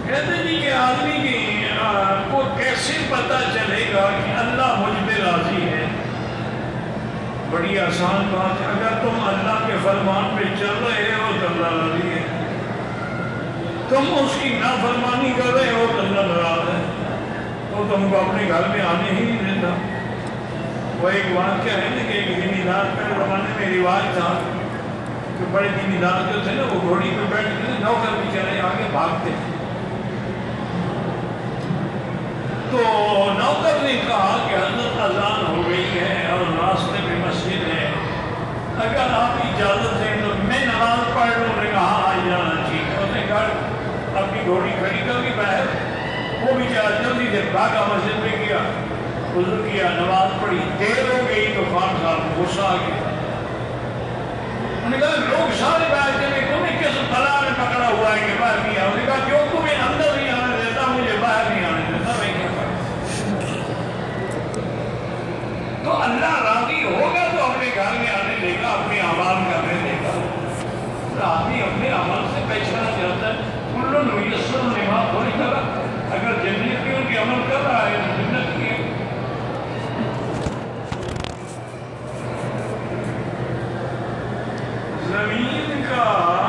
کہتے جی کہ آدمی کو کیسے پتہ چلے گا کہ اللہ مجھ پہ راضی ہے؟ بڑی آسان بات ہے، اگر تم اللہ کے فرمان پہ چل رہے ہو تو اللہ راضی ہے، تم اس کی نافرمانی کر رہے ہو تو اللہ ناراض ہے، تو تم کو اپنے گھر میں آنے ہی نہیں دیتا۔ وہ ایک واقعہ ہے نا کہ ایک زمیندار کے زمانے میں رواج تھا کہ بڑے زمیندار جو تھے نا وہ گھوڑی پہ بیٹھ کے نوکر بیچارے آگے بھاگتے تھے، تو نوکر نے کہا کہ حضرت اذان ہو گئی ہے اور راستے میں مسجد ہے، اگر آپ اجازت دیں تو میں نماز پڑھ لوں۔ نے کہا آ جانا ٹھیک ہے۔ اس نے کہا اپنی گھوڑی کھڑی کر کے باہر، وہ بیچارہ جلدی سے بھاگا مسجد میں گیا، وضو کیا، نماز پڑھی، دیر ہو گئی تو خان صاحب کو غصہ آ گیا۔ انہوں نے کہا لوگ سارے باہر چلے، تمہیں کس بلا میں پکڑا ہوا ہے کہ باہر نہیں آیا؟ انہوں نے کہا جو تمہیں اندر نہیں آنے دیتا مجھے باہر نہیں آنے دیتا، میں کیا کروں؟ تو اللہ راضی ہوگا تو اپنے گھر میں آنے دے گا، اپنے اعمال کرنے دے گا۔ آدمی اپنے عمل سے پہچانا چاہتا ہے کل میسر لما خلق لہ، اگر جنتیوں کے عمل کر رہا ہے تو جنت کی ہے۔ زمین کا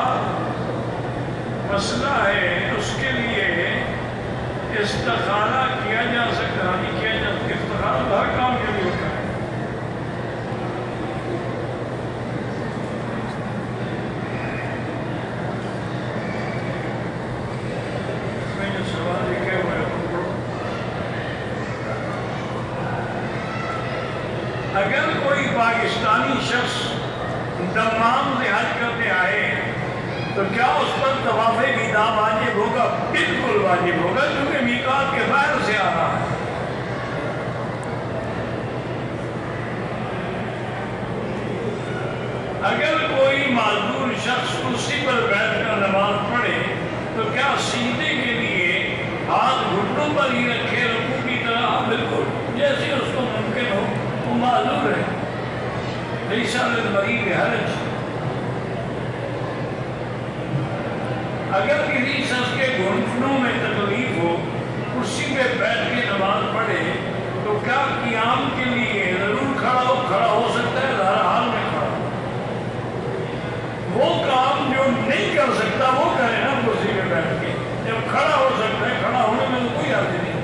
مسئلہ ہے، اس کے لیے استخارہ کیا جا سکتا نہیں کیا جا سکتا، استخارہ ہر کام کے لیے ہوتا ہے۔ اگر کوئی پاکستانی شخص دمام سے حج کرتے آئے تو کیا اس پر طواف ودا واجب ہوگا؟ بالکل واجب ہوگا، کیونکہ میقات کے باہر سے آ رہا ہے۔ اگر کوئی معذور شخص کرسی پر بیٹھ کر نماز پڑھے تو کیا سجدے کے لیے ہاتھ گھٹنوں پر ہی رکھے رکوع کی طرح؟ بالکل، جیسے اس کو ممکن ہو، وہ معذور ہے، لیس علی المریض حرج۔ اگر کسی شخص کے گھٹنوں میں تکلیف ہو، کرسی پہ بیٹھ کے نماز پڑھے تو کیا قیام کے لیے ضرور کھڑا ہو سکتا ہے؟ ہر حال میں کھڑا۔ وہ کام جو نہیں کر سکتا وہ کرے نا کرسی پہ بیٹھ کے، جب کھڑا ہو سکتا ہے کھڑا ہونے میں تو کوئی حرج نہیں۔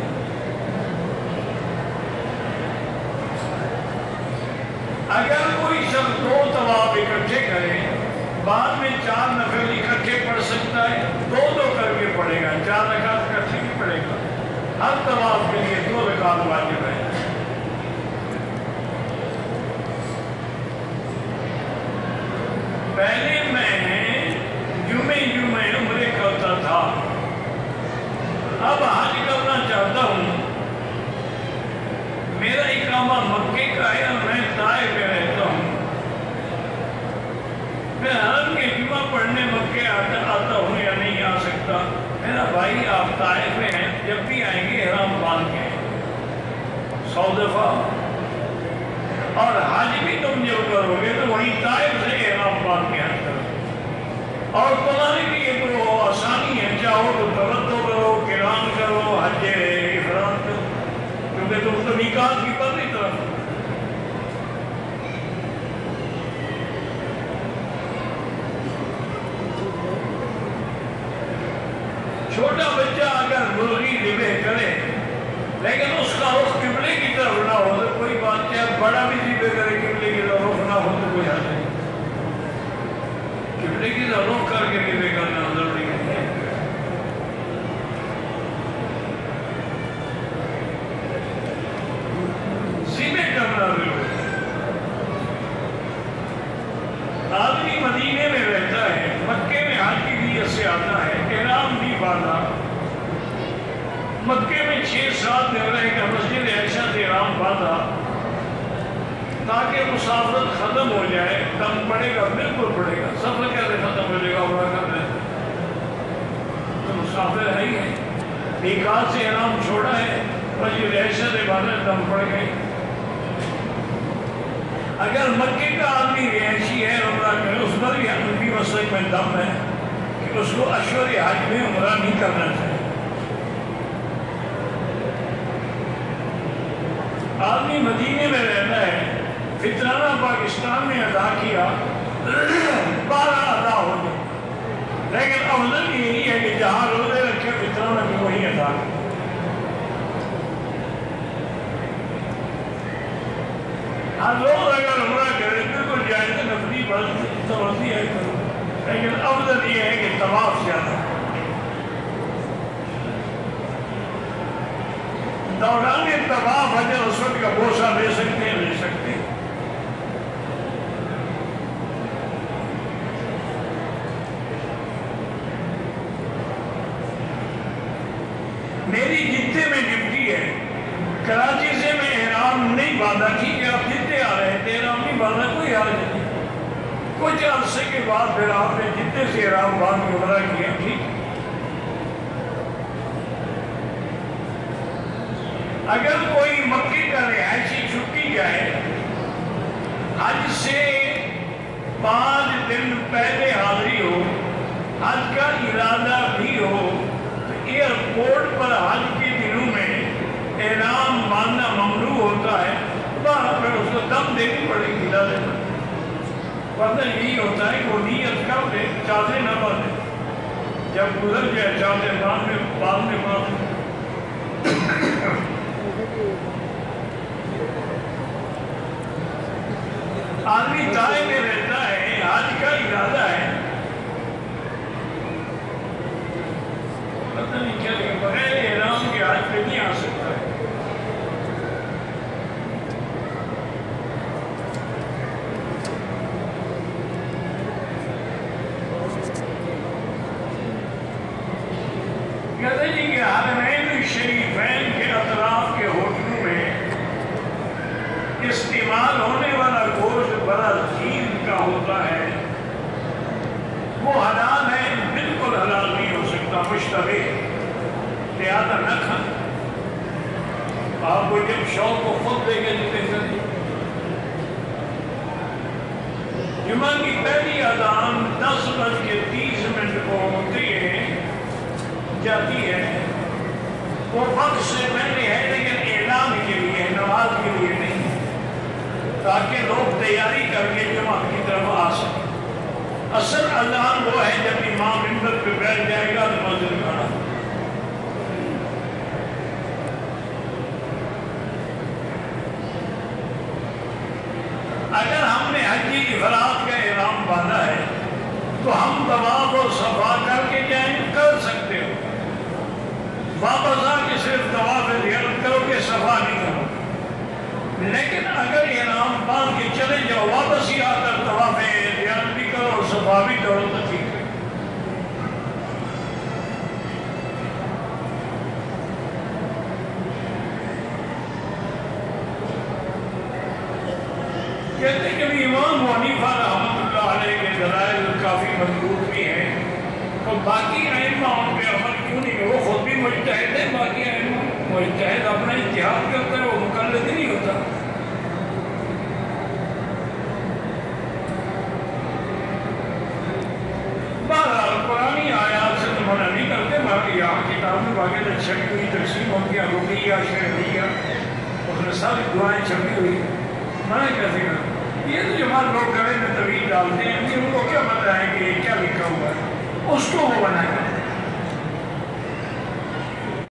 اگر کوئی شخص دو طواف اکٹھے کرے، بعد میں 4 نفل اکٹھے پڑھ سکتا ہے، دو کر کے پڑھے گا، 4 رکعت اکٹھے نہیں پڑھے گا۔ ہر طواف کے لیے 2 رکعت واجب ہے۔ پہلے میں جمعے عمرے کرتا تھا، اب حج کرنا چاہتا ہوں، میرا اقامہ مکے کا ہے اور میں طائف میں رہتا ہوں، میں حرم کے جمعہ پڑھنے مکے آتا ہوں یا نہیں آ سکتا؟ میرا بھائی آپ طائف میں ہیں، جب بھی آئیں گے احرام باندھ کے 100 دفعہ، اور حج بھی تم جب کرو گے تو وہیں طائف سے احرام باندھ کے حج کرو، اور تمہارے لیے تو آسانی ہے، چاہو تو تمتع کرو، قران کرو، حج افراد کرو، کیونکہ تم تو میقات کی پرلی طرف۔ چھوٹا بچہ اگر مرغی ذبح کرے لیکن اس کا رخ قبلے کی طرف نہ ہو تو کوئی بات کیا، بڑا بھی ذبح کرے قبلے کی طرف رخ نہ ہو تو کوئی حرج نہیں، قبلے کی طرف رخ کر کے ذبح کرنا ضروری نہیں ہے۔ ذبح کرنا ضروری ہے۔ آدمی مدینے میں رہتا ہے، مکے میں حج کی نیت سے آتا ہے، احرام بھی باندھا، مکے میں 6-7 دن رہ کر مسجد عائشہ سے احرام باندھا تاکہ مسافرت ختم ہو جائے، دم پڑے گا، بالکل پڑے گا، سفر کیسے ختم ہو جائے گا؟ عمرہ کرنے تو مسافر ہے ہی ہے، میقات سے احرام چھوڑا ہے، مسجد عائشہ سے باندھا، دم پڑ گئی۔ اگر مکے کا آدمی رہائشی ہے عمرہ کرے، اس پر بھی حنفی مسلک میں دم ہے کہ اس کو اشہر حج میں عمرہ نہیں کرنا چاہیے، آدمی مدینے میں رہتا ہے، فطرانہ پاکستان میں ادا کیا 12 ادا ہو گئے، لیکن افضل یہی ہے کہ جہاں روزے رکھے فطرانہ بھی وہی ادا کرے۔ ہر روز اگر عمرہ کرے بالکل جائز نفلی توسیع ہے، لیکن افضل یہ ہے کہ طواف زیادہ ہے۔ دوران طواف حجر اسود کا بوسہ لے سکتے ہیں، لے سکتے ہیں۔ میری جتنے میں ڈیوٹی ہے، کراچی سے میں احرام نہیں باندھا، ٹھیک ہے آپ جتنے آ رہے تھے احرام نہیں باندھا، کوئی حال نہیں، کچھ عرصے کے بعد پھر آپ نے جتنے سے احرام باندھ کے عمرہ کیا، ٹھیک۔ اگر کوئی مکے کا رہائشی چھٹی جائے، حج سے 5 دن پہلے حاضری ہو، حج کا ارادہ بھی ہو، تو ایئرپورٹ پر حج کے دنوں میں احرام باندھنا ممنوع ہوتا ہے، پھر اس کو دم دینی پڑے گی لازم، ورنہ یہی ہوتا ہے کہ وہ نیت کر دے، چادریں نہ باندھے، جب گزر جائے چادریں بعد میں باندھے۔ آدمی طائے میں رہتا ہے، حج کا ارادہ ہے، پتہ نہیں کیا کہ بغیر احرام کے حج پہ نہیں آ سکتا ہے۔ کہتے ہیں کہ حرمین شریفین کے اطراف کے ہوٹلوں میں استعمال ہونے والا گوشت بڑا جھیل کا ہوتا ہے، وہ حلال ہے، بالکل حلال نہیں ہو سکتا، مشتبہ، لہذا نہ کھائیں۔ آپ کو جب شوق کو خود دے گے جتنے کریں۔ جمعہ کی پہلی اذان 10:30 کو ہوتی ہے، جاتی ہے، وہ وقت سے پہلے ہے لیکن اعلان کے لیے، نماز کے لیے نہیں، تاکہ لوگ تیاری کر کے جمعہ کی طرف آ سکیں۔ اصل اذان وہ ہے جب امام منبر پہ بیٹھ جائے گا تو مسجد کھڑا۔ اگر ہم نے حجی افراد کا احرام باندھا ہے تو ہم طواف و صفا کر کے جائیں، کر سکتے ہو، واپس آ کے صرف طواف زیارت کرو گے، صفا نہیں کرو۔ لیکن اگر احرام باندھ کے چلے جاؤ، واپس ہی آ کر طواف زیارت بھی کرو اور صفا بھی کرو تو ٹھیک ہے۔ کہتے ہیں کہ امام ابو حنیفہ رحمۃ اللہ علیہ کے دلائل کافی مضبوط بھی ہیں، تو باقی ائمہ ان پہ عمل کیوں نہیں؟ وہ خود بھی مجتہد ہے، باقی ائمہ مجتہد اپنا اجتہاد کرتا ہے، وہ مقلد نہیں ہوتا۔ بہرحال قرآنی آیات سے تو منع نہیں کرتے، باقی یہاں کتاب میں باقی تو چھپی ہوئی تقسیم ہو گیا، رقیہ شرعیہ، اس میں ساری دعائیں چھپی ہوئی، منع کیسے کرتے؟ یہ تو جو لوگ گلے میں طویل ڈالتے ہیں، ان کو کیا پتہ ہے کہ یہ کیا لکھا ہوا ہے، اس کو وہ بنا کرتے ہیں۔